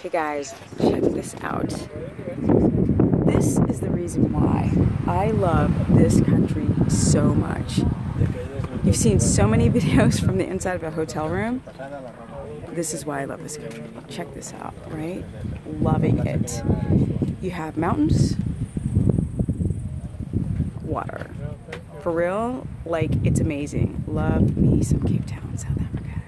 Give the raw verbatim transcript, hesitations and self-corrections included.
Okay guys, check this out. This is the reason why I love this country so much. You've seen so many videos from the inside of a hotel room. This is why I love this country. Check this out, right? Loving it. You have mountains, water. For real, like, it's amazing. Love me some Cape Town, South Africa.